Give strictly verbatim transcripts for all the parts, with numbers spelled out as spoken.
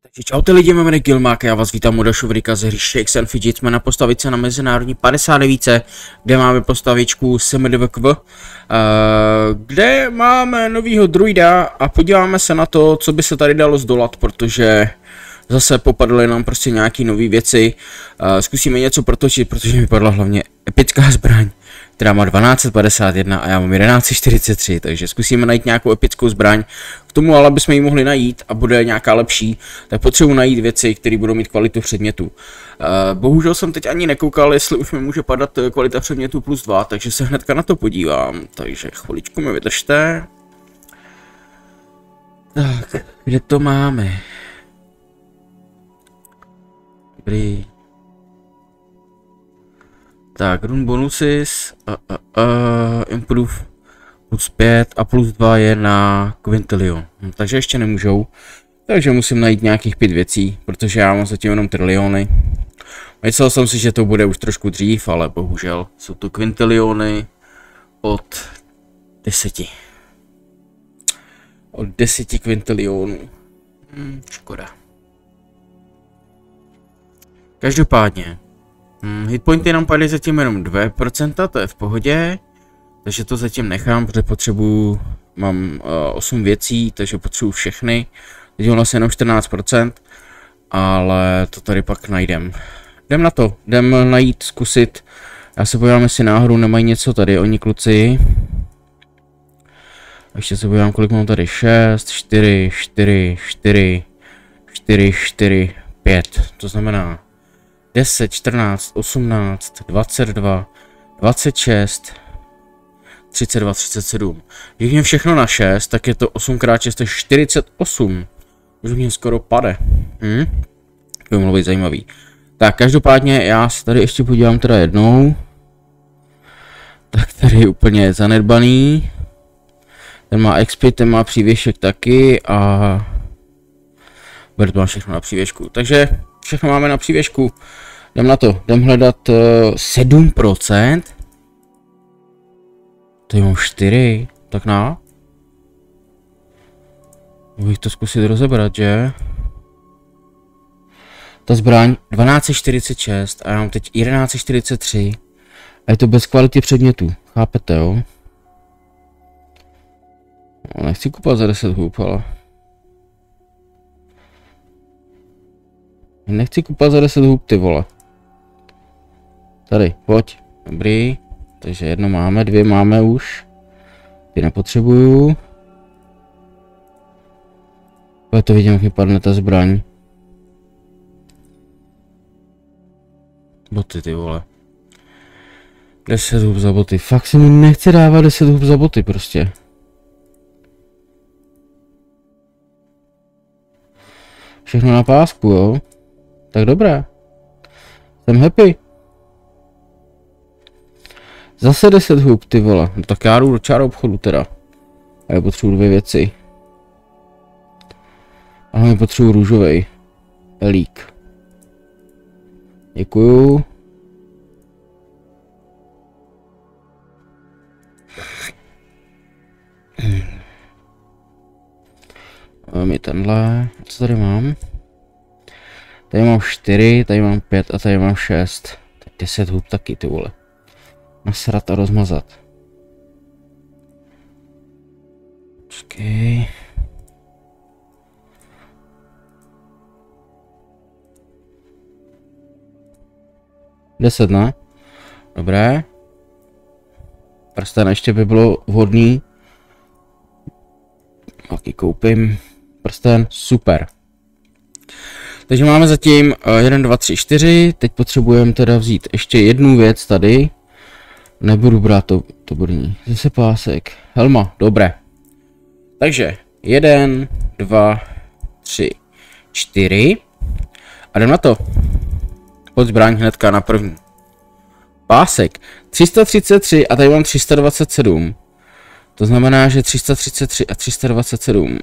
Takže čaute lidi, jmenuji Gilmák, já vás vítám u dalšího videa z hry Shakes and Fidget. Jsme na postavice na mezinárodní padesát devět, kde máme postavičku S M D V Q, uh, kde máme novýho druida a podíváme se na to, co by se tady dalo zdolat, protože zase popadly nám prostě nějaký nové věci. Uh, zkusíme něco protočit, protože mi padla hlavně epická zbraň, která má dvanáct padesát jedna a já mám jedenáct čtyřicet tři, takže zkusíme najít nějakou epickou zbraň. K tomu ale bychom ji mohli najít a bude nějaká lepší, tak potřebuji najít věci, které budou mít kvalitu předmětu. Uh, bohužel jsem teď ani nekoukal, jestli už mi může padat kvalita předmětu plus dva, takže se hnedka na to podívám, takže chviličku mi vydržte. Tak, kde to máme? Dobrý. Tak, run bonuses, uh, uh, uh, improve plus pět a plus dva je na quintillion, hm, takže ještě nemůžou, takže musím najít nějakých pět věcí, protože já mám zatím jenom triliony. Myslel jsem si, že to bude už trošku dřív, ale bohužel jsou to quintilliony od deseti. Od deseti quintillionů. Hm, škoda. Každopádně. Hmm, hitpointy nám padají zatím jenom dvě procenta, to je v pohodě, takže to zatím nechám, protože potřebuji, mám uh, osm věcí, takže potřebuji všechny, teď mám vlastně jenom čtrnáct procent, ale to tady pak najdem. Jdem na to, jdem najít, zkusit, já se podívám, jestli náhodou nemají něco tady, oni kluci. Ještě se podívám, kolik mám tady, šest, čtyři, čtyři, čtyři, čtyři, čtyři, pět, to znamená deset, čtrnáct, osmnáct, dvacet dva, dvacet šest, třicet dva, třicet sedm. Když mě všechno na šest, tak je to osm krát šest, to je čtyřicet osm. Už mě skoro pade. Hm? To by mohlo být zajímavý. Tak každopádně já se tady ještě podívám teda jednou. Tak tady je úplně zanedbaný. Ten má X P, ten má přívěšek taky a Bert má všechno na přívěšku. Takže všechno máme na přívěšku. Jdem na to, jdem hledat uh, sedm procent. Tady mám čtyři, tak na. Můžu to zkusit rozebrat, že? Ta zbraň dvanáct čtyřicet šest a já mám teď jedenáct čtyřicet tři. A je to bez kvality předmětů, chápete, jo? No, nechci kupovat za deset hub, ale... Nechci kupovat za deset hub, ty vole. Tady, pojď. Dobrý. Takže jedno máme, dvě máme už. Ty nepotřebuju. Pojď to vidím, jak mi padne ta zbraň. Boty, ty vole. deset hub za boty. Fakt se mi nechce dávat deset hub za boty, prostě. Všechno na pásku, jo? Tak dobré. Jsem happy. Zase deset hub, ty vole. No tak já jdu do čáru obchodu teda. A já potřebuji dvě věci. A hlavně potřebuji růžovej. Elík. Děkuju. Mám i tenhle. Co tady mám? Tady mám čtyři, tady mám pět a tady mám šest. Tak deset hub taky, ty vole. Nasrat a rozmazat. Počkej. deset, ne? Dobré. Prsten ještě by bylo vhodný. Taky koupím. Prsten, super. Takže máme zatím jedna, dva, tři, čtyři, teď potřebujeme teda vzít ještě jednu věc tady. Nebudu brát to, to brní. Zase pásek. Helma, dobré. Takže jeden, dva, tři, čtyři. A jdem na to. Pod zbraň hnedka na první. Pásek. tři sta třicet tři a tady mám tři sta dvacet sedm. To znamená, že tři sta třicet tři a tři sta dvacet sedm.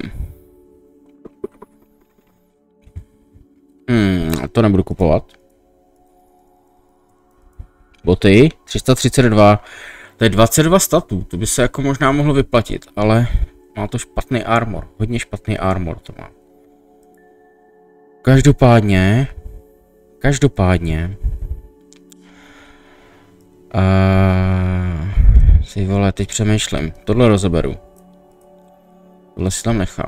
Hmm, to nebudu kupovat. Boty, tři sta třicet dva, to je dvacet dva statů, to by se jako možná mohlo vyplatit, ale má to špatný armor, hodně špatný armor to má. Každopádně, každopádně, uh, si vole, teď přemýšlím, tohle rozeberu, tohle si tam nechám.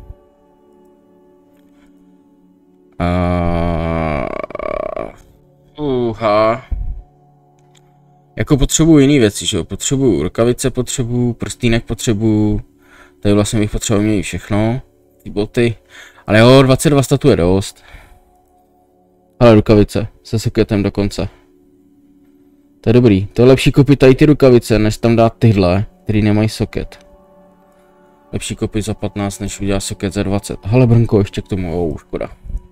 Uh, uha. Jako potřebuji jiný věci, že jo, potřebuji rukavice, potřebuji prstýnek, potřebuji, tady vlastně bych potřeboval měli všechno, ty boty, ale jo, dvacet dva statů je dost. Ale rukavice, se soketem dokonce. To je dobrý, to je lepší koupit tady ty rukavice, než tam dát tyhle, který nemají soket. Lepší koupit za patnáct, než udělat soket za dvacet. Hele brnko, ještě k tomu, oh, škoda.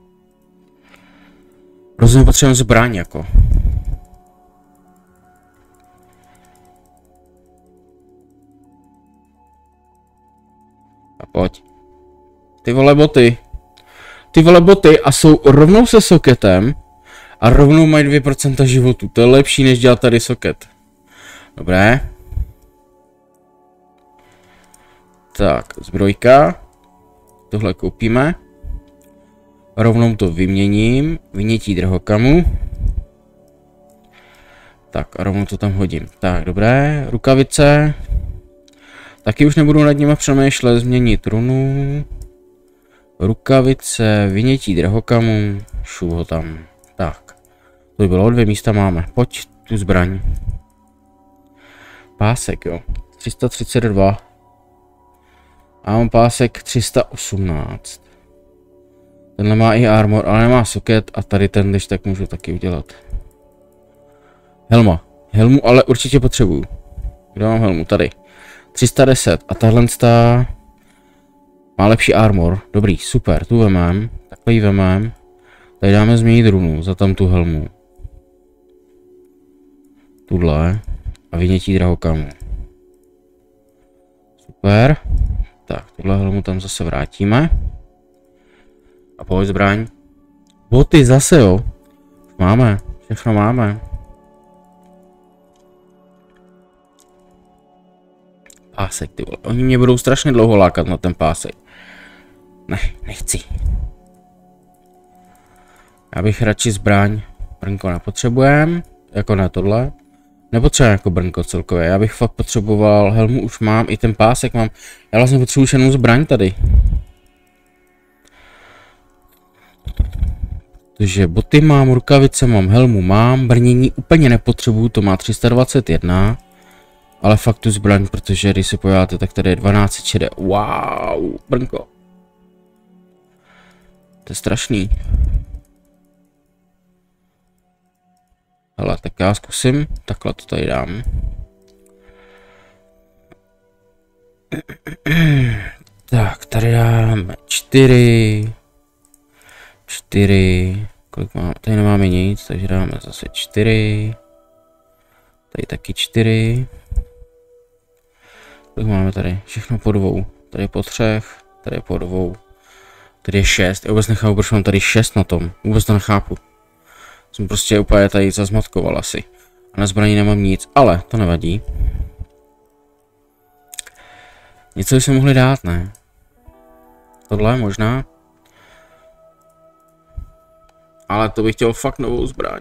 Rozumím, potřebujeme zbraň jako. A pojď. Ty vole boty. Ty vole boty a jsou rovnou se soketem a rovnou mají dvě procenta životu. To je lepší, než dělat tady soket. Dobré. Tak, zbrojka. Tohle koupíme. Rovnou to vyměním. Vynětí drahokamu. Tak a rovnou to tam hodím. Tak, dobré. Rukavice. Taky už nebudu nad nimi přemýšlet. Změnit runu. Rukavice, vynětí drahokamu. Šu ho tam. Tak. To by bylo, dvě místa máme. Pojď tu zbraň. Pásek, jo. tři sta třicet dva. A mám pásek tři sta osmnáct. Tenhle má i armor, ale nemá soket a tady ten, když tak můžu taky udělat. Helma. Helmu ale určitě potřebuju. Kde mám helmu? Tady. tři sta deset a tahle má lepší armor. Dobrý, super, tu vemem. Takhle ji vemem. Tady dáme změnit runu za tam tu helmu. Tuhle. A vynětí drahokamu. Super. Tak, tuhle helmu tam zase vrátíme. A pojď zbraň. Boty zase jo. Máme, všechno máme. Pásek, ty vole. Oni mě budou strašně dlouho lákat na ten pásek. Ne, nechci. Já bych radši zbraň. Brnko nepotřebujem. Jako na tohle. Nepotřebuji jako brnko celkově. Já bych fakt potřeboval. Helmu už mám. I ten pásek mám. Já vlastně potřebuji jenom zbraň tady. Takže boty mám, rukavice mám, helmu mám. Brnění úplně nepotřebuju. To má tři sta dvacet jedna. Ale fakt tu zbraň, protože když se podíváte, tak tady je dvanáct šede. Wow, brnko. To je strašný. Hele, tak já zkusím, takhle to tady dám. Tak, tady dáme čtyři. čtyři. Kolik máme? Tady nemáme nic, takže dáme zase čtyři. Tady taky čtyři. Kolik máme tady? Všechno po dvou. Tady je po třech, tady je po dvou. Tady je šest. Já vůbec nechápu, proč mám tady šest na tom. Vůbec to nechápu. Jsem prostě úplně tady zazmatkoval asi. A na zbraní nemám nic, ale to nevadí. Něco by se mohli dát, ne? Tohle možná. Ale to bych chtěl fakt novou zbraň.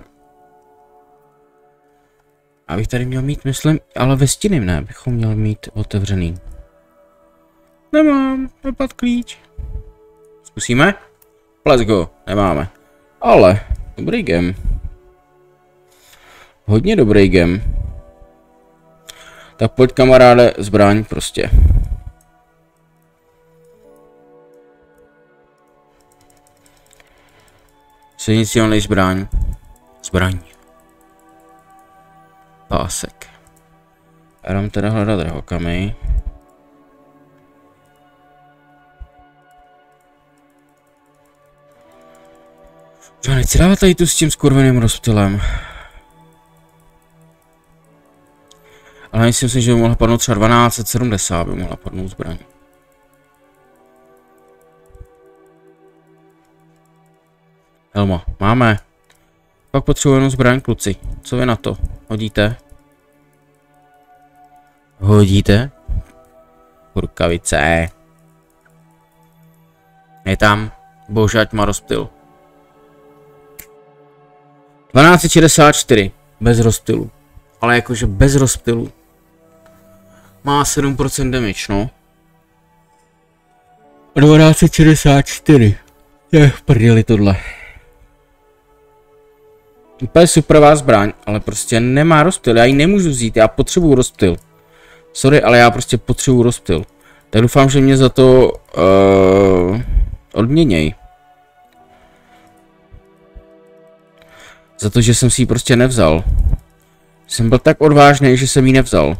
Abych tady měl mít, myslím, ale ve stěny ne, bychom měli mít otevřený. Nemám, nepad klíč. Zkusíme? Let's go, nemáme. Ale, dobrý game. Hodně dobrý game. Tak pojď kamaráde, zbraň prostě. Silnici zbraň. Zbraň. Pásek. Já dám teda hledat drahokamy. Já nechci dávat tady tu s tím skurveným rozptylem. Ale myslím si, že by mohla padnout třeba dvanáct sedmdesát, by mohla padnout zbraň. Helma, máme. Pak potřebuji jenom zbraň, kluci. Co vy na to? Hodíte? Hodíte? Rukavice. Je tam. Bože, ať má rozptyl. dvanáct set šedesát čtyři. Bez rozptylu. Ale jakože bez rozptylu. Má sedm procent damage, no. dvanáct set šedesát čtyři. Je v prdeli tohle. Úplně superová zbraň, ale prostě nemá rozptyl. Já ji nemůžu vzít, já potřebuju rozptyl. Sorry, ale já prostě potřebuju rozptyl. Tak doufám, že mě za to uh, odměněj. Za to, že jsem si ji prostě nevzal. Jsem byl tak odvážný, že jsem ji nevzal.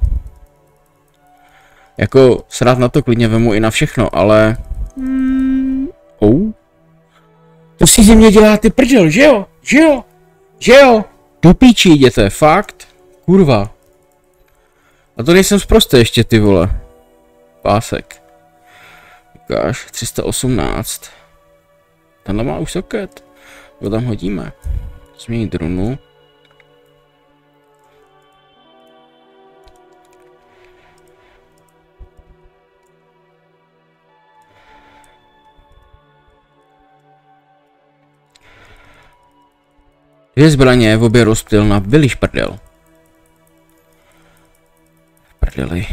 Jako srát na to klidně vemu i na všechno, ale... Hmm, oh. To si ze mě dělá ty prdel, že jo? Že jo? Že jo? Do píči jděte, fakt? Kurva. A to nejsem zprostý ještě, ty vole. Pásek. Ukáž, tři sta osmnáct. Tenhle má už soket. Ho tam hodíme. Změnit runu. Dvě zbraně, v obě rozptyl na Billy šprdel. Prdeli.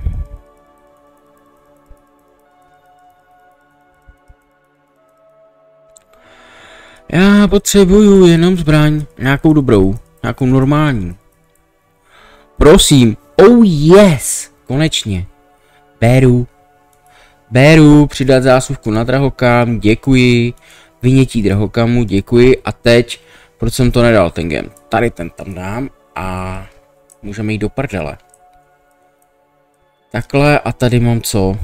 Já potřebuju jenom zbraň, nějakou dobrou, nějakou normální. Prosím, oh yes, konečně. Beru. Beru, přidat zásuvku na drahokam, děkuji. Vynětí drahokamu, děkuji. A teď, proč jsem to nedal ten game? Tady ten tam dám a můžeme jít do prdele. Takhle a tady mám co?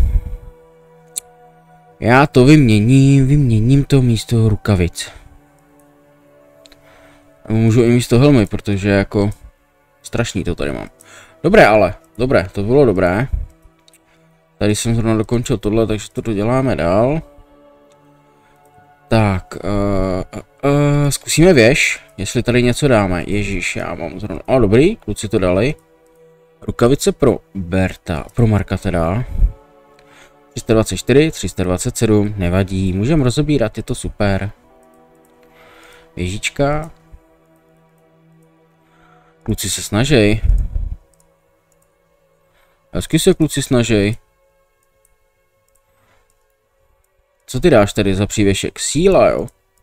Já to vyměním, vyměním to místo rukavic. A můžu i místo helmy, protože jako strašný to tady mám. Dobré ale, dobré, to bylo dobré. Tady jsem zrovna dokončil tohle, takže to doděláme dál. Tak, uh, uh, uh, zkusíme věž, jestli tady něco dáme. Ježíš, já mám zrovna, o dobrý, kluci to dali. Rukavice pro Berta, pro Marka teda. tři sta dvacet čtyři, tři sta dvacet sedm, nevadí, můžeme rozebírat, je to super. Věžička. Kluci se snažej. Hezky se kluci snažej. Co ty dáš tady za přívěšek? Síla, jo?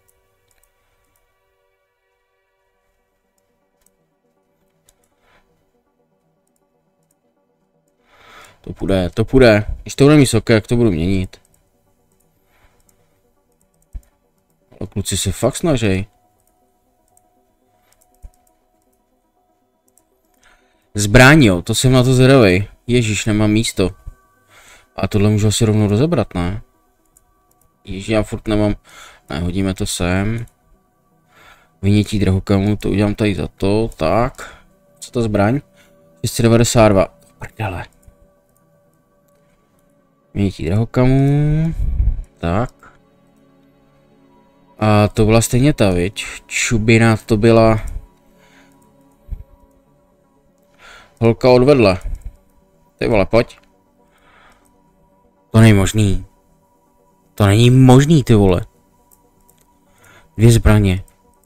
To půjde, to půjde. Když to bude mít soké, jak to budu měnit. Ale kluci se fakt snažej. Zbraň, jo, to jsem na to zvědavej. Ježíš, nemám místo. A tohle můžu asi rovnou rozebrat, ne? Ježíš, já furt nemám. Ne, hodíme to sem. Vynětí drahokamu, to udělám tady za to, tak. Co to zbraň? tři sta devadesát dva. Prdele. Vynětí drahokamu. Tak. A to byla stejně ta, viď? Čubina to byla. Holka odvedla. Ty vole, pojď. To není možný. To není možný, ty vole. Dvě zbraně.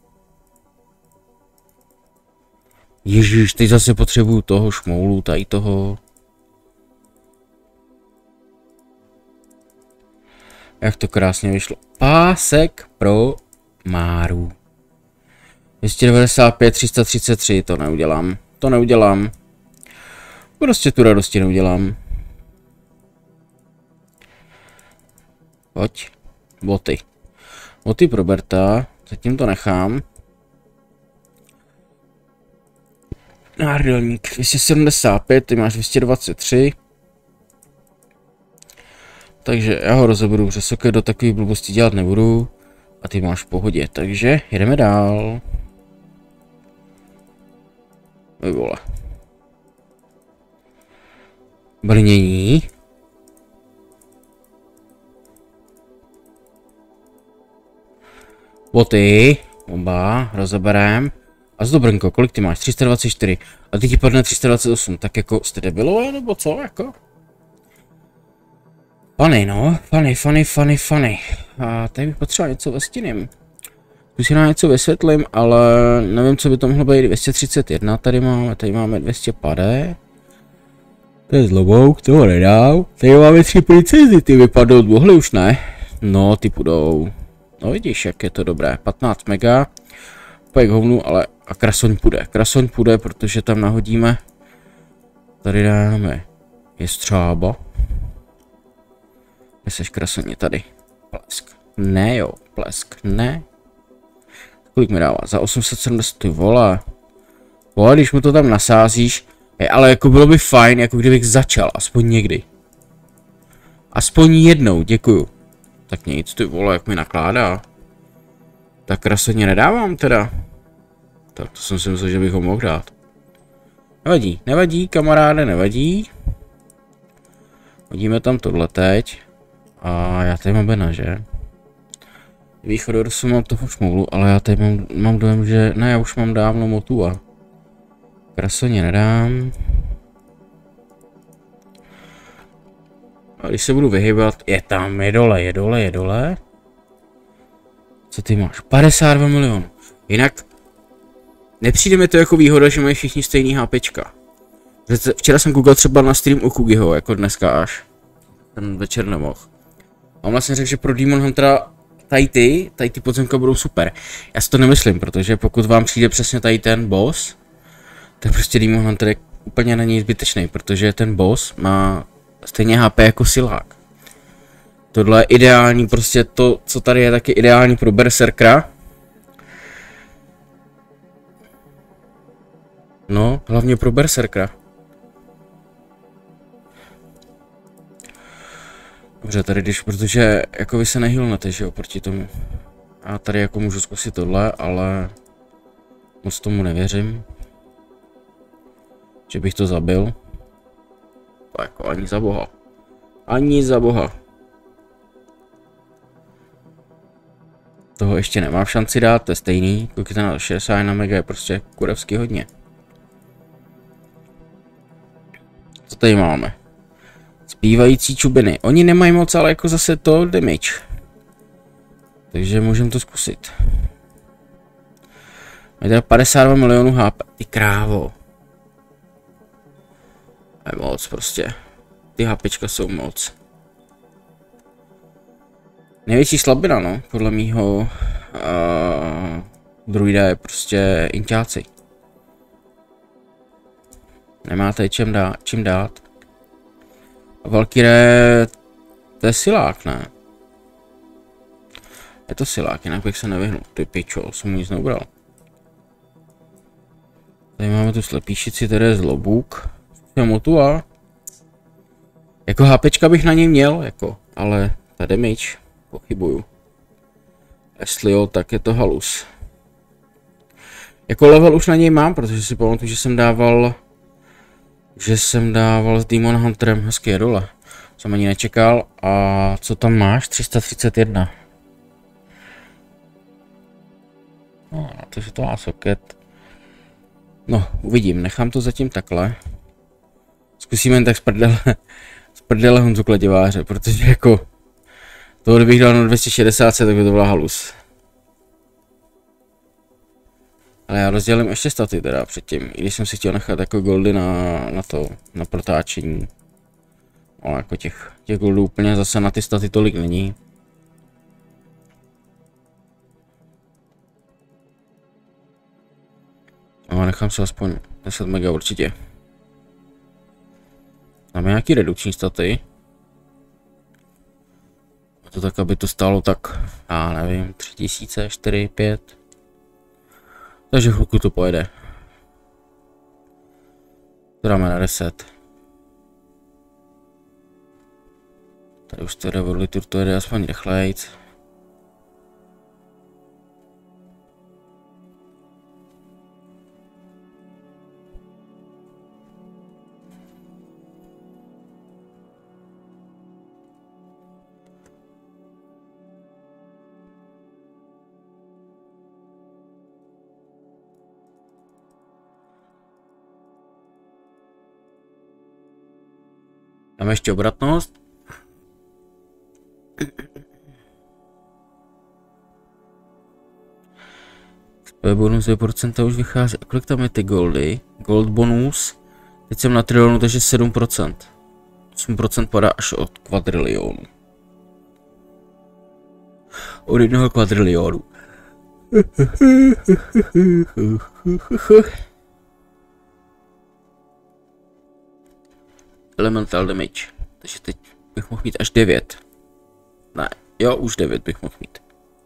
Ježíš, teď zase potřebuju toho šmoulu, tady toho. Jak to krásně vyšlo. Pásek pro Máru. dvě stě devadesát pět, tři sta třicet tři, to neudělám. To neudělám. Prostě tu radosti neudělám. Pojď. Boty. Boty pro Berta. Zatím to nechám. Náhrdelník dvě stě sedmdesát pět, ty máš dvě stě dvacet tři. Takže já ho rozeberu, protože soké do takových blbostí dělat nebudu. A ty máš v pohodě, takže jedeme dál. Oj vole. Brnění. Boty. Oba, rozeberem. A z dobrnko, kolik ty máš? tři sta dvacet čtyři. A ty ti padne tři sta dvacet osm. Tak jako jste debilové, nebo co? Jako? Funny, no. Funny, funny, funny, funny. A tady bych potřeboval něco ve stěným. Zkusím nám něco vysvětlím, ale nevím, co by to mohlo být. dvě stě třicet jedna tady máme, tady máme dvě stě padesát. To je zlobouk, toho nedám. Tady máme tři princezny, ty vypadnou, mohly už ne. No, ty půjdou. No vidíš, jak je to dobré. patnáct mega. Pojď hovnu, ale a krasoň půjde. Krasoň půjde, protože tam nahodíme. Tady dáme jestřába. Kde seš krasoně tady? Plesk. Ne jo, plesk, ne. Kolik mi dává? Za osm set sedmdesát, ty vole. Vole, když mu to tam nasázíš. Je, ale jako bylo by fajn, jako kdybych začal, aspoň někdy. Aspoň jednou, děkuju. Tak nic, ty vole, jak mi nakládá. Tak krasoně nedávám teda. Tak to jsem si myslel, že bych ho mohl dát. Nevadí, nevadí, kamaráde, nevadí. Hodíme tam tohle teď. A já tady mám Bena, že? Východu jsem mám toho šmoulu, ale já tady mám, mám dojem, že... Ne, já už mám dávno Motua. Krasoně nedám. A když se budu vyhybat, je tam, je dole, je dole, je dole. Co ty máš? padesát dva milionů. Jinak nepřijde mi to jako výhoda, že mají všichni stejný HPčka. Včera jsem koukal třeba na stream u Kugiho, jako dneska až. Ten večer nemohl. A on vlastně řekl, že pro Demon Huntera tady ty, tady ty podzemka budou super. Já si to nemyslím, protože pokud vám přijde přesně tady ten boss, tak prostě Demon Hunter je úplně na něj zbytečný, protože ten boss má stejně H P jako silák. Tohle je ideální, prostě to, co tady je, taky ideální pro Berserkera. No, hlavně pro Berserkera. Dobře, tady když, protože jako vy se nehylnete, že jo, proti tomu. Já tady jako můžu zkusit tohle, ale moc tomu nevěřím. Že bych to zabil. To jako ani za boha. Ani za boha. Toho ještě nemám šanci dát, to je stejný. Koukejte na šedesát jedna mega je prostě kurevsky hodně. Co tady máme? Zpívající čubiny. Oni nemají moc, ale jako zase to damage. Takže můžeme to zkusit. Mají teda padesát dva milionů H P. Ty krávo. Je moc prostě. Ty HPčka jsou moc. Největší slabina, no, podle mýho uh, druida je prostě inťáci. Nemáte čím dát, čím dát. Valkyrie, to je silák, ne? Je to silák, jinak bych se nevyhnul. Ty pičo, jsem mu nic neubral. Tady máme tu slepíšici, tady je zlobůk. Motua. Jako HPčka bych na něj měl, jako, ale ta damage, pochybuju. Jestli jo, tak je to halus. Jako level už na něj mám, protože si pamatuju, že jsem dával, že jsem dával s Demon Hunterem, hezky je dole. Jsem ani nečekal. A co tam máš? tři sta třicet jedna. No, to je to má soket. No, uvidím, nechám to zatím takhle. Zkusíme jen tak z prdele, z prdele Honzu Kladiváře, protože jako toho kdybych dal na dvě stě šedesát, tak by to byla halus. Ale já rozdělím ještě staty teda předtím, i když jsem si chtěl nechat jako goldy na, na to, na protáčení. Ale jako těch, těch goldů úplně zase na ty staty tolik není. No, nechám se aspoň deset mega určitě. Máme nějaký redukční staty. A to tak, aby to stálo tak, já nevím, tři tisíce, čtyři, pět. Takže chvilku to pojede. To dáme na deset. Tady už to Revolutur, to jede aspoň rychlejc. Dáme ještě obratnost. To je bonus dvě procenta už vychází. A kolik tam je ty goldy? Gold bonus. Teď jsem na trilionu, takže sedm procent. osm procent padá až od kvadrilionu. Od jednoho kvadrilionu. Elemental damage. Takže teď bych mohl mít až devět. Ne, jo, už devět bych mohl mít.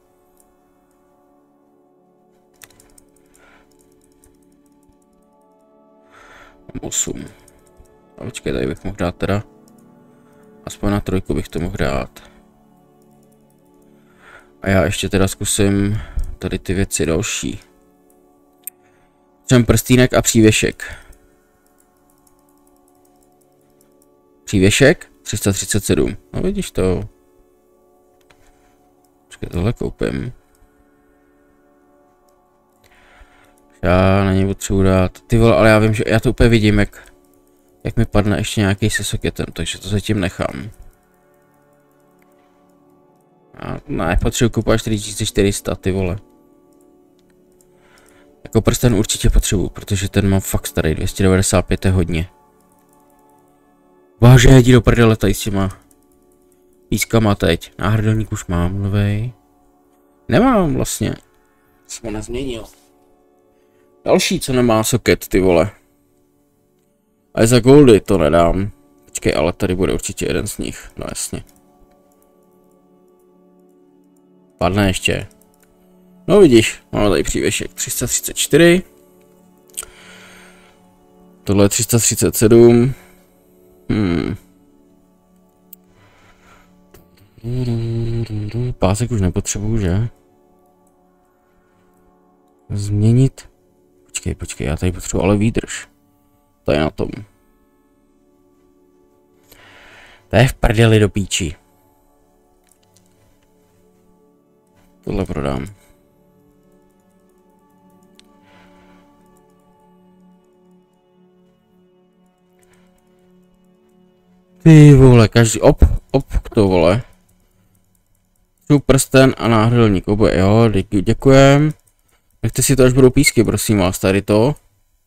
osm. A počkej, tady bych mohl dát teda. Aspoň na trojku bych to mohl dát. A já ještě teda zkusím tady ty věci další. Třeba prstýnek a přívěšek. Přívěšek tři sta třicet sedm. No vidíš to. Počkej, tohle koupím. Já na něj potřebuji dát. Ty vole, ale já vím, že já to úplně vidím, jak, jak mi padne ještě nějaký se soketem, takže to zatím nechám. Já ne, potřebuji kupovat čtyři tisíce čtyři sta, ty vole. Jako prsten určitě potřebuji, protože ten mám fakt starý, dvě stě devadesát pět je hodně. Váže, jdi do prdele tady s těma pískama teď. Náhrdelník už mám novej. Nemám vlastně. Jsem ho nezměnil. Další, co nemá soket, ty vole. A za goldy to nedám. Počkej, ale tady bude určitě jeden z nich. No jasně. Padne ještě. No vidíš, máme tady přívěšek tři sta třicet čtyři. Tohle je tři sta třicet sedm. Hmm. Pásek už nepotřebuju, že? Změnit. Počkej, počkej, já tady potřebuji ale výdrž. To je na tom. To je v prdeli do píči. Tohle prodám. Ty vole, každý op, op, to vole. Tu prsten a náhrdelník oboje, jo, dě, děkujem. Nechte si to, až budou písky, prosím vás, tady to.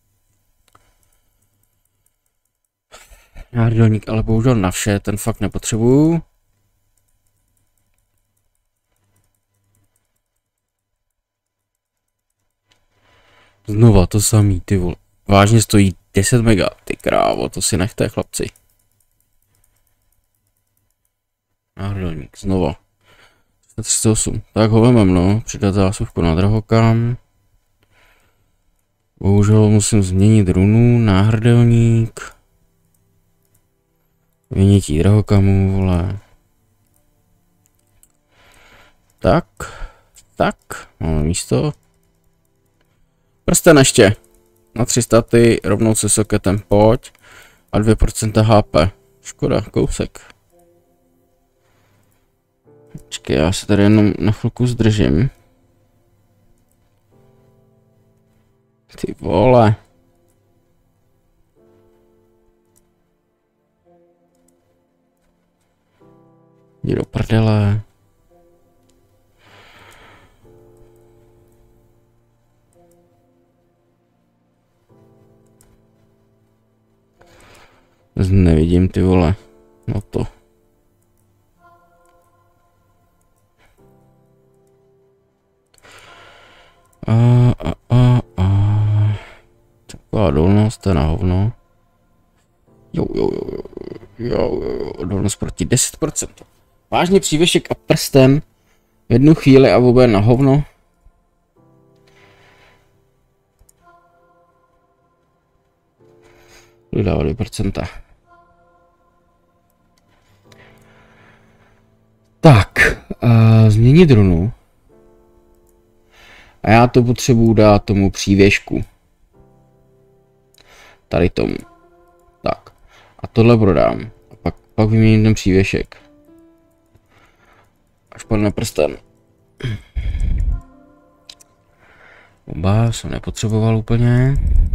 Náhrdelník, ale bohužel na vše, ten fakt nepotřebuju. Znova to samý, ty vole. Vážně stojí deset mega, ty krávo, to si nechte, chlapci. Náhrdelník, znova. třicet osm, tak ho vemem, no, přidat zásuvku na drahokam. Bohužel musím změnit runu, náhrdelník. Vynětí drahokamu, vole. Tak, tak, máme místo. Prsten ještě. Na tři sta ty, rovnou se soketem, pojď. A dvě procenta H P. Škoda, kousek. Počkej, já se tady jenom na chvilku zdržím. Ty vole. Jdi do prdele. Nevidím, ty vole. No to. A, a, a, a. Taková dolnost, to je na hovno. Jo, jo, jo, jo, jo, dolnost proti deset procent. Vážně přívěšek a prsten v jednu chvíli a vůbec na hovno. Dodává dvě procenta. Tak, uh, změnit runu. A já to potřebuju dát tomu přívěšku. Tady tomu. Tak. A tohle prodám. A pak, pak vyměním ten přívěšek. Až padne prsten. Oba jsem nepotřeboval úplně.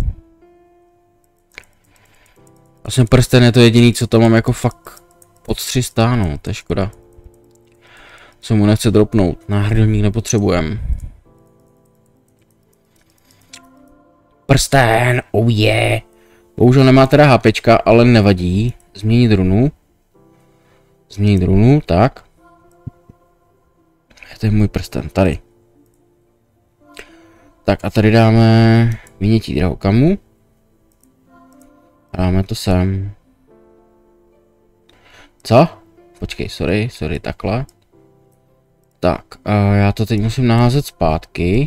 A jsem prsten je to jediný, co tam mám jako fakt pod tři sta, no, to je škoda. Co mu nechce dropnout, náhrdelník nepotřebujem. prsten, oh yeah. Bohužel nemá teda HPčka, ale nevadí. Změnit runu. Změnit runu, tak. To je můj prsten, tady. Tak a tady dáme vynětí drahokamu. Dáme to sem. Co? Počkej, sorry, sorry, takhle. Tak, a já to teď musím naházet zpátky.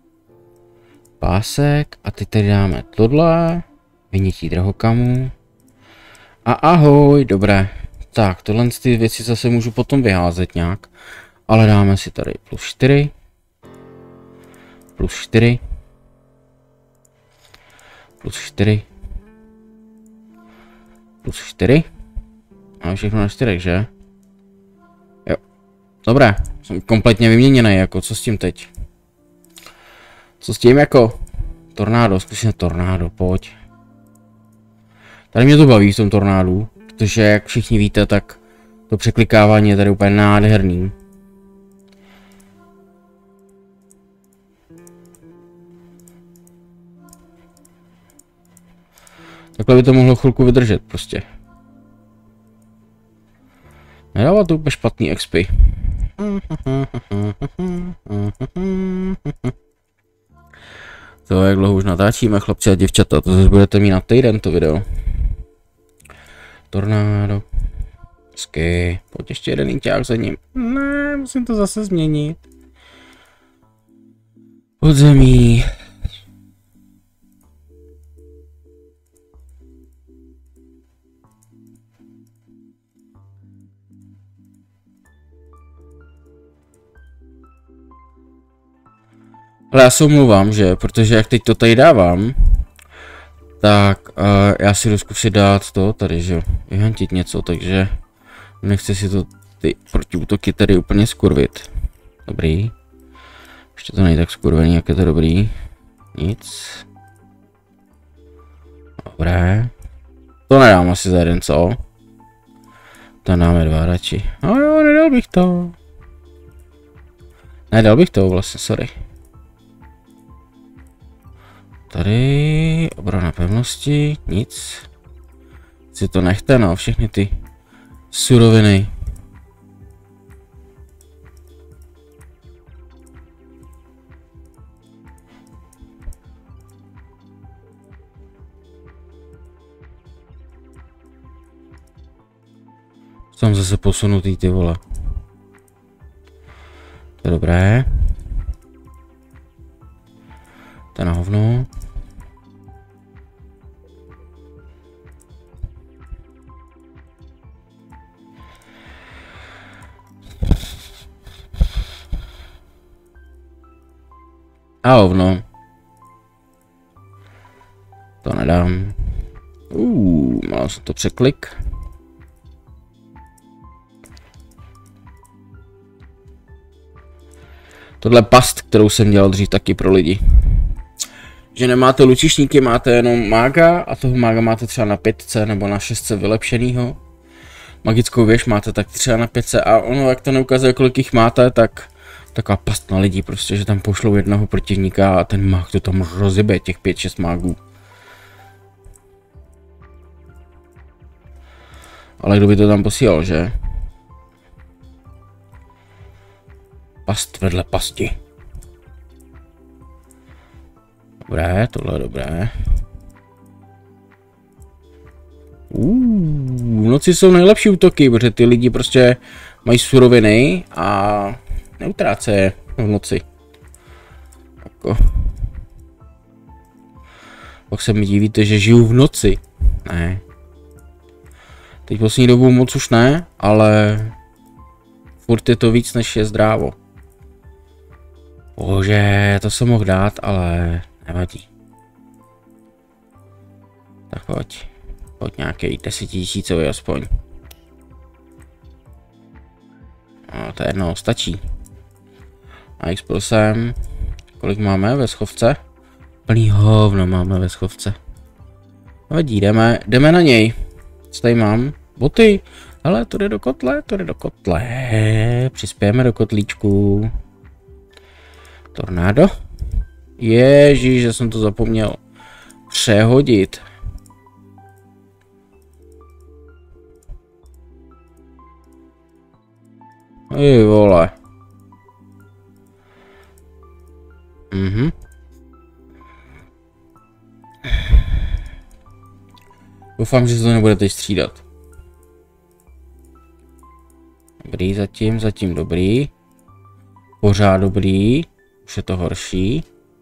Pásek a teď tady dáme tohle. Vynětí drahokamu. A ahoj, dobré. Tak, tohle ty věci zase můžu potom vyházet nějak. Ale dáme si tady plus čtyři. Plus čtyři. Plus čtyři. Plus čtyři. Máme všechno na čtyřech, že? Jo. Dobré. Jsem kompletně vyměněný, jako co s tím teď? Co s tím jako? Tornádo, zkusíme tornádo, pojď. Tady mě to baví v tom tornádu, protože jak všichni víte, tak to překlikávání je tady úplně nádherný. Takhle by to mohlo chvilku vydržet prostě. Nedává to úplně špatný X P. To jak dlouho už natáčíme, chlapci a děvčata, to zase budete mít na týden to video. Tornádo. Hezky. Pojď ještě jeden inťák za ním. Ne, musím to zase změnit. Podzemí. Ale já se omlouvám, že, protože jak teď to tady dávám, tak uh, já si jdu zkusit dát to tady, že jo, vyhantit něco, takže nechci si to ty protiútoky tady úplně skurvit. Dobrý. Ještě to není tak skurvený, jak je to dobrý. Nic. Dobré. To nedám asi za jeden, co? To dáme dva radši. No jo, nedal bych to. Nedal bych to vlastně, sorry. Tady obrana pevnosti, nic. Si to nechte, no, všechny ty suroviny. Jsem zase posunutý, ty vole. To je dobré. To je na hovno. A hovno. To nedám. Uuu, mal jsem to překlik. Tohle past, kterou jsem dělal dřív taky pro lidi. Že nemáte lučišníky, máte jenom mága a toho mága máte třeba na pětce nebo na šestce vylepšenýho. Magickou věž máte tak třeba na pětce a ono, jak to neukazuje, kolik jich máte, tak taková past na lidi prostě, že tam pošlou jednoho protivníka a ten mág to tam rozjebe, těch pět šest mágů. Ale kdo by to tam posílal, že? Past vedle pasti. Dobré, tohle je dobré. Uuu, v noci jsou nejlepší útoky, protože ty lidi prostě mají suroviny a neutráce je v noci. Jako. Pak se mi divíte, že žiju v noci. Ne. Teď poslední dobu moc už ne, ale furt je to víc, než je zdrávo. Bože, to jsem mohl dát, ale nevadí. Tak pojď. Pojď nějaký desetitisícový aspoň. No, to je jedno, stačí. A X prosím. Kolik máme ve schovce? Plný hovno máme ve schovce. Vadí, jdeme, jdeme na něj. Co tady mám? Boty. Ale to jde do kotle, to jde do kotle. Přispějeme do kotlíčku. Tornádo. Ježíš, že jsem to zapomněl. přehodit. Ej vole. Mhm. Doufám, že se to nebude teď střídat. Dobrý, zatím, zatím dobrý. Pořád dobrý. Už je to horší.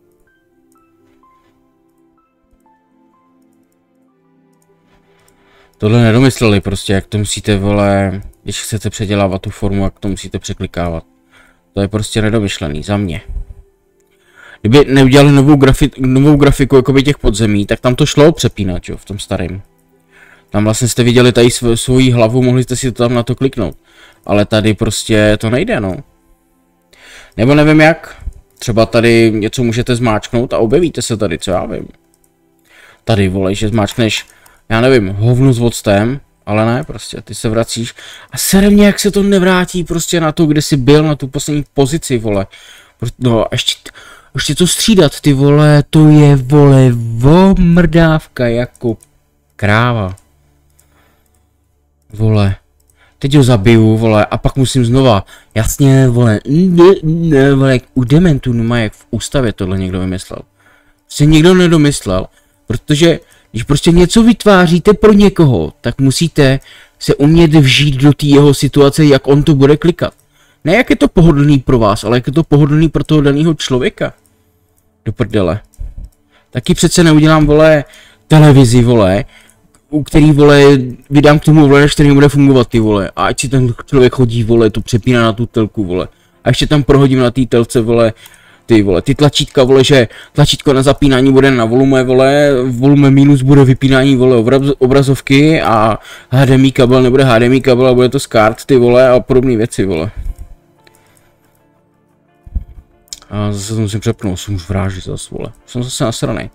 Tohle nedomysleli prostě, jak to musíte, vole, když chcete předělávat tu formu, jak to musíte překlikávat. To je prostě nedomyšlený, za mě. Kdyby neudělali novou, grafi novou grafiku jakoby těch podzemí, tak tam to šlo přepínat, jo, v tom starém. Tam vlastně jste viděli tady sv svoji hlavu, mohli jste si to tam na to kliknout. Ale tady prostě to nejde, no. Nebo nevím jak, třeba tady něco můžete zmáčknout a objevíte se tady, co já vím. Tady, vole, že zmáčkneš, já nevím, hovnu s octem, ale ne, prostě, ty se vracíš a sere mě, jak se to nevrátí prostě na to, kde jsi byl, na tu poslední pozici, vole. No a ještě, ještě to střídat, ty vole, to je, vole, vomrdávka jako kráva. Vole. Teď ho zabiju, vole, a pak musím znova. Jasně, vole, ne, ne, vole, jak u dementů nemá, jak v ústavě tohle někdo vymyslel. Se někdo nedomyslel, protože když prostě něco vytváříte pro někoho, tak musíte se umět vžít do té jeho situace, jak on to bude klikat. Ne jak je to pohodlný pro vás, ale jak je to pohodlný pro toho daného člověka. Do prdele. Taky přece neudělám, vole, televizi, vole, u který, vole, vydám k tomu, vole, který bude fungovat, ty vole, a ať si ten člověk chodí, vole, to přepíná na tu telku, vole, a ještě tam prohodím na té telce, vole, ty, vole, ty tlačítka, vole, že tlačítko na zapínání bude na volume, vole, volume minus bude vypínání, vole, obraz, obrazovky a H D M I kabel nebude H D M I kabel a bude to z kart, ty, vole, a podobné věci, vole. A zase to musím přepnout, jsem už vráží zase, vole, jsem zase nasranej.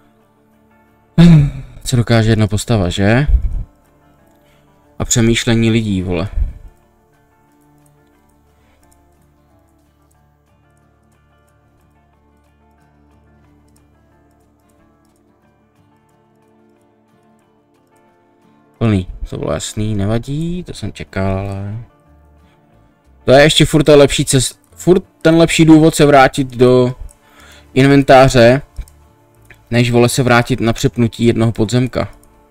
Co dokáže jedna postava, že? A přemýšlení lidí, vole. Plný, to bylo jasný, nevadí, to jsem čekal, ale... To je ještě furt ta lepší cest, furt ten lepší důvod se vrátit do inventáře, než, vole, se vrátit na přepnutí jednoho podzemka.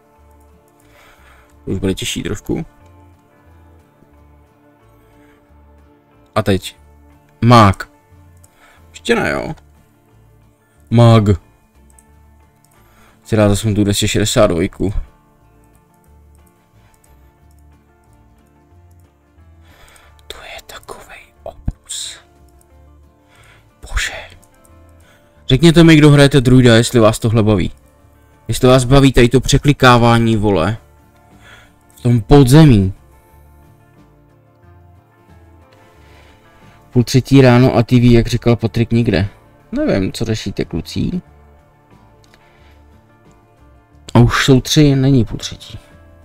Už bude těžší trošku. A teď. Mák. Ještě ne, jo. Mag. Chci dát zase tu dvě stě šedesát dva. To je takovej obrus. Bože. Řekněte mi, kdo hrajete druida, jestli vás tohle baví. Jestli vás baví tady to překlikávání, vole. V tom podzemí. Půl třetí ráno a T V, jak říkal Patrik, nikde. Nevím, co řešíte, kluci. A už jsou tři, není půl třetí.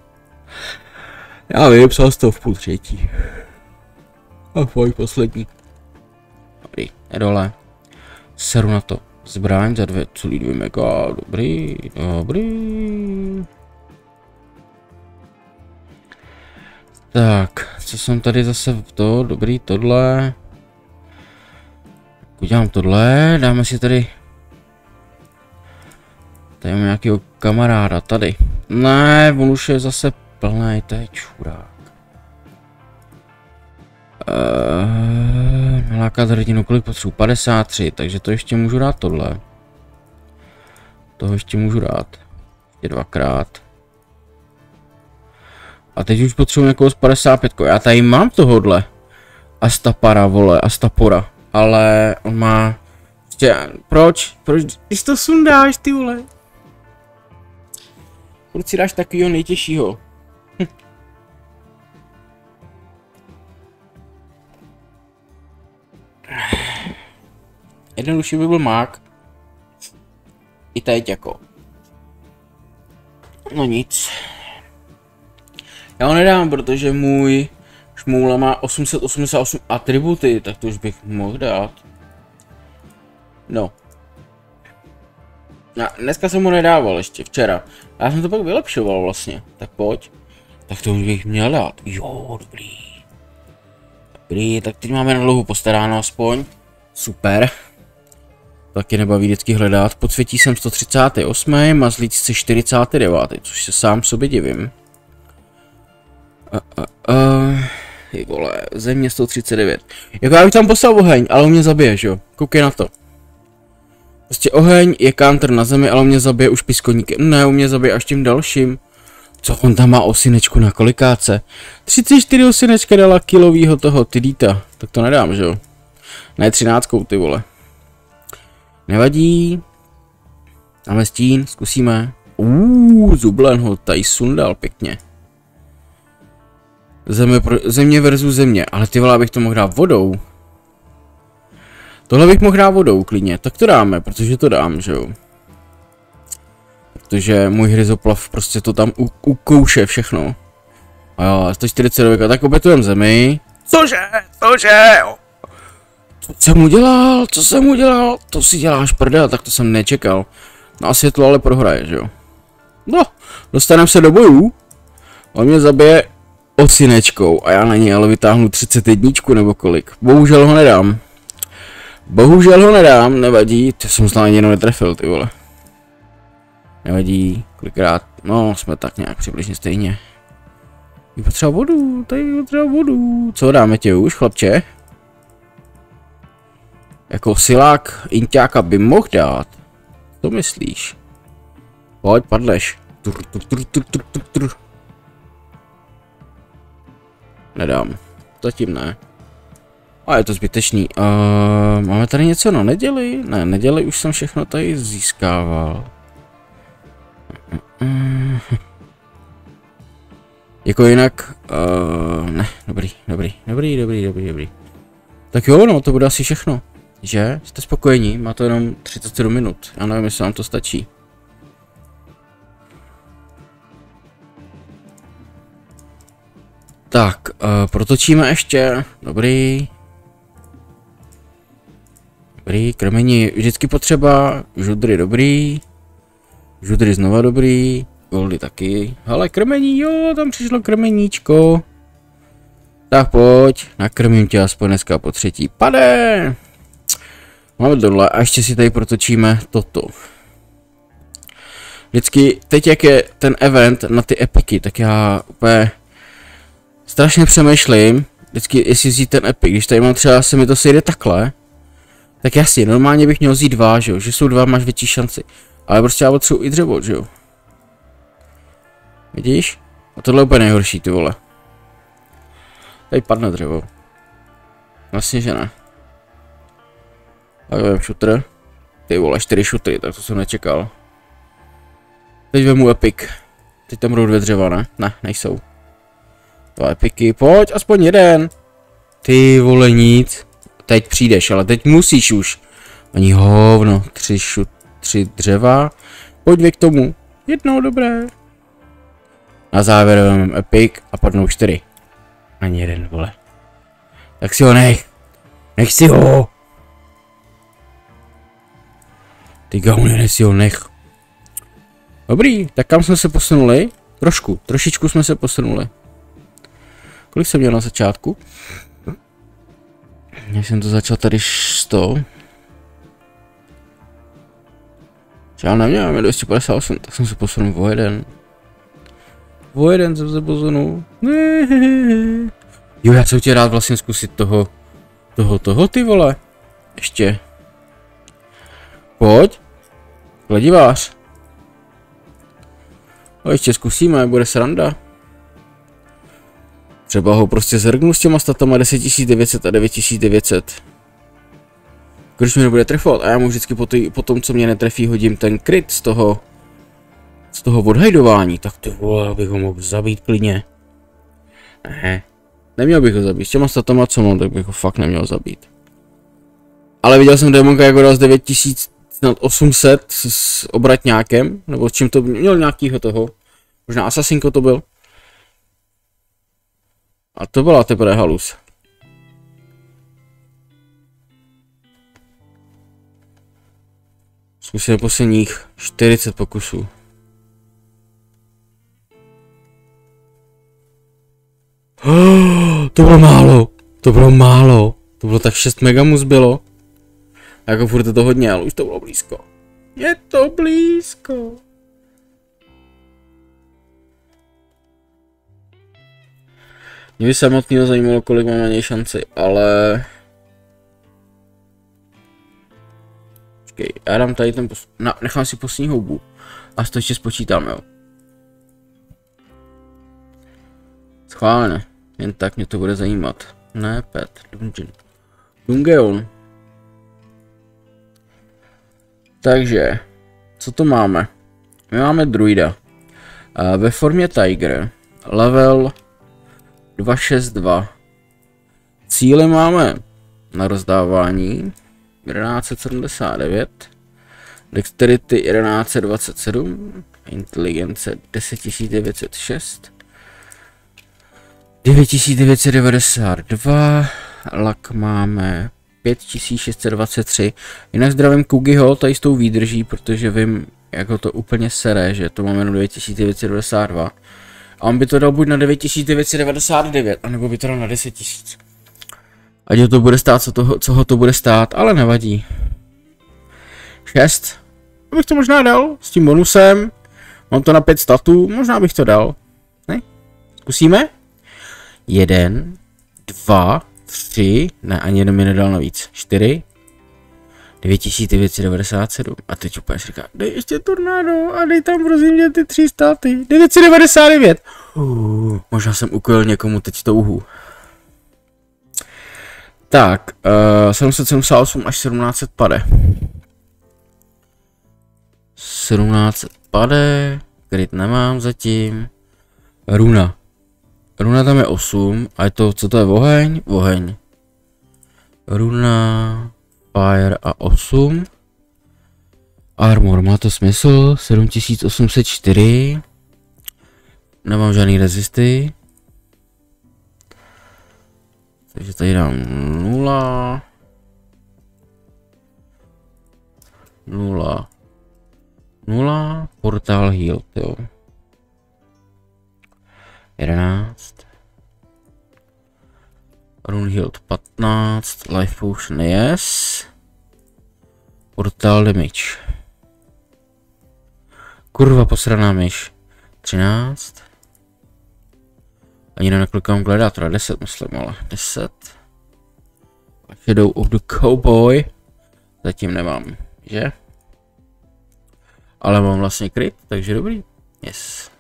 Já vím, psal jsi to v půl třetí. A tvoj poslední. Dobrý, je dole. Seru na to. Zbraň za dvě celá dvě mega, dobrý, dobrý. Tak, co jsem tady zase v to, dobrý, tohle. Udělám tohle, dáme si tady. Tady mám nějakého kamaráda, tady. Ne, on už je zase plný, to je čurák. Uh, nalákat hrdinu, kolik potřebuji? padesát tři, takže to ještě můžu dát tohle. Toho ještě můžu dát. Ještě dvakrát. A teď už potřebuji někoho z padesát pět. Já tady mám tohodle. Astapara, vole, Astapora. Ale on má... Ještě, proč? Proč? Když to sundáš, ty vole? Proč si dáš takovýho nejtěžšího? Hm. Jednodušší by byl mák. I teď jako. No nic. Já ho nedám, protože můj šmoula má osm set osmdesát osm atributy, tak to už bych mohl dát. No. Já, dneska jsem mu nedával ještě, včera. Já jsem to pak vylepšoval vlastně, tak pojď. Tak to už bych měl dát. Jo, dobrý. Dobrý, tak teď máme na dlouho postaráno aspoň. Super. Taky nebaví vždycky hledat. Podsvětí jsem sto třicet osm, mazlíčce čtyřicet devět, což se sám sobě divím. Uh, uh, uh. Ty vole, země sto třicet devět. Jako já bych tam poslal oheň, ale on mě zabije, že jo? Koukej na to. Prostě oheň je counter na zemi, ale on mě zabije už piskoníkem. Ne, on mě zabije až tím dalším. Co on tam má osinečku na kolikáce? třicet čtyři osinečka dala kilovýho toho Tidita. Tak to nedám, že jo? Ne třináctkou, ty vole. Nevadí. Máme stín, zkusíme. Uuu, Zublen ho tady sundal pěkně. Země, pro, země versus země, ale ty vole, bych to mohl dát vodou. Tohle bych mohl dát vodou klidně, tak to dáme, protože to dám, že jo. Protože můj hryzoplav prostě to tam ukouše všechno. A jo, sto čtyřicet devět, tak obětujeme zemi. Cože, cože, co jsem udělal, co jsem udělal, to si děláš prdel, tak to jsem nečekal. No a světlo ale prohraje, že jo. No, dostaneme se do bojů. On mě zabije osinečkou a já na něj ale vytáhnu třicet jedna nebo kolik. Bohužel ho nedám. Bohužel ho nedám, nevadí, to jsem snad ani jenom netrefil, ty vole. Nevadí, kolikrát, no jsme tak nějak přibližně stejně. Jí potřeba vodu, tady potřeba vodu. Co dáme tě už, chlapče? Jako silák inťáka by mohl dát. Co myslíš? Pojď, padleš. Tur, tur, tur, tur, tur, tur, tur. Nedám. Zatím ne. A je to zbytečný. Uh, máme tady něco na neděli? Ne, neděli už jsem všechno tady získával. Uh, jako jinak... Uh, ne, dobrý, dobrý, dobrý, dobrý, dobrý, dobrý. Tak jo, no, to bude asi všechno. Že? Jste spokojení? Má to jenom třicet sedm minut. Já nevím, jestli vám to stačí. Tak, uh, protočíme ještě. Dobrý. Dobrý, krmení vždycky potřeba. Žudry dobrý. Žudry znova dobrý. Goldy taky. Hele, krmení, jo, tam přišlo krmeníčko. Tak pojď, nakrmím tě aspoň dneska po třetí. Pade! Máme tohle a ještě si tady protočíme toto. Vždycky, teď jak je ten event na ty epiky, tak já úplně strašně přemýšlím, vždycky jestli vzít ten epic, když tady mám třeba, se mi to sejde takhle, tak jasně, normálně bych měl vzít dva, že jo, že jsou dva, máš větší šanci, ale prostě já potřebuji i dřevo, že jo. Vidíš? A tohle je úplně nejhorší, ty vole. Tady padne dřevo. Vlastně, že ne. Tak vem šutr. Ty vole, čtyři šutry, tak to jsem nečekal. Teď vemu epic. Teď tam budou dvě dřeva, ne? Ne, nejsou. Dva epiky, pojď, aspoň jeden. Ty vole, nic. Teď přijdeš, ale teď musíš už. Ani hovno, tři šut, tři dřeva. Pojď vy k tomu. Jednou, dobré. Na závěr vemem epic a padnou čtyři. Ani jeden, vole. Tak si ho nech. Nech si ho. Ty gaunere, si ho nech. Dobrý, tak kam jsme se posunuli? Trošku, trošičku jsme se posunuli. Kolik jsem měl na začátku? Já jsem to začal tady sto. Já neměl, mám dvě stě padesát osm, tak jsem se posunul o jeden. O jeden jsem se posunul. Jo, já jsem tě rád vlastně zkusit toho, toho, toho, ty vole. Ještě. Pojď. Kladivář. No ještě zkusíme, bude sranda. Třeba ho prostě zrgnu s těma statama deset tisíc devět set a devět tisíc devět set. Když mi nebude trefovat a já mu vždycky po, tý, po tom, co mě netrefí, hodím ten crit z toho, z toho odhajdování, tak ty vole, abych ho mohl zabít klidně. Ne, neměl bych ho zabít, s těma statama, co mám, tak bych ho fakt neměl zabít. Ale viděl jsem demonka, jako dal z devět tisíc osm set s, s obratňákem, nebo s čím to měl nějakýho toho, možná asasinko to byl. A to byla teprve halus. Zkusíme posledních čtyřicet pokusů. Oh, to bylo málo. To bylo málo. To bylo tak šest megamů zbylo. Jako furt je to hodně, ale už to bylo blízko. Je to blízko. Mě by samotného zajímalo, kolik mám na něj šanci, ale... Počkej, já dám tady ten pos... Na, nechám si poslední houbu. A to ještě spočítám, jo. Schválně. Jen tak mě to bude zajímat. Ne, pet, dungeon. Dungeon. Takže, co to máme? My máme druida. A ve formě Tiger. Level dva šest dva. Cíle máme na rozdávání jedenáct sedmdesát devět. Dexterity jedenáct dvacet sedm. Inteligence deset devět set šest. devět devět set devadesát dva. Lak máme pět šest set dvacet tři. Jinak zdravím Kugiho tady s tou výdrží, protože vím, jak ho to úplně sere, že to máme jenom devět devět set devadesát dva. A on by to dal buď na devět devět set devadesát devět, anebo by to dal na deset tisíc. Ať ho to bude stát, co, toho, co ho to bude stát, ale nevadí. šest. Bych to možná dal s tím bonusem. Mám to na pět statů, možná bych to dal. Ne? Zkusíme? Jeden, dva, tři, ne, ani jeden mi nedal navíc. čtyři, devět devět set devadesát sedm. A teď úplně říká, dej ještě tornádo a dej tam prosím mě ty tři státy. devět set devadesát devět. Uh, možná jsem ukojil někomu teď touhu. Tak, uh, sedm set sedmdesát osm až sedmnáct set pade. sedmnáct set pade, kryt nemám zatím. Runa. Runa tam je osm, a je to, co to je, oheň? Oheň. Runa, fire a osm. Armor, má to smysl, sedm tisíc osm set čtyři. Nemám žádný rezisty. Takže tady dám nula. Nula. Nula. Portal heal, jo. jedenáct. Rune healed patnáct. Life potion yes. Portal damage. Kurva, posraná myš. třináct. Ani nenaklikám gladiátora, deset myslím, ale deset. Shadow of the Cowboy. Zatím nemám, že? Ale mám vlastně kryt, takže dobrý. Yes.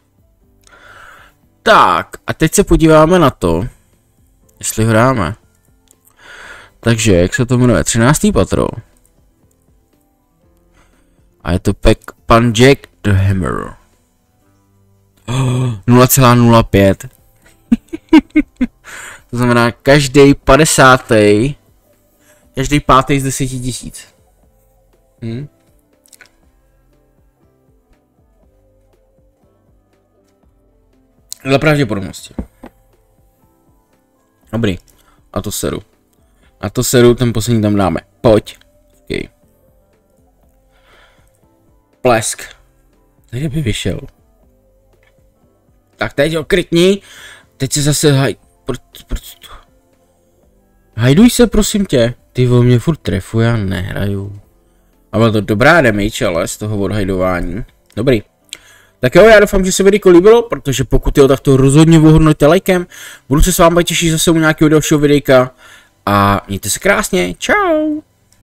Tak, a teď se podíváme na to, jestli ho dáme. Takže, jak se to jmenuje? třináctý patro. A je to pack pan Jack the Hammer. Oh, nula celá nula pět. To znamená každý padesátý, každý pátý z deseti tisíc. Hm? Dle pravděpodobnosti. Dobrý. A to seru. A to seru, ten poslední tam dáme. Pojď. Okay. Plesk. Tady by vyšel. Tak teď ho krytni. Teď se zase haj... Proč, proč to? Hajduj se, prosím tě. Ty vo mě furt trefu, já nehraju. A byla to dobrá damage, ale z toho odhajdování. Dobrý. Tak jo, já doufám, že se video líbilo, protože pokud jo, tak to rozhodně ohodnoťte lajkem. Budu se s vámi těšit zase u nějakého dalšího videjka. A mějte se krásně. Čau.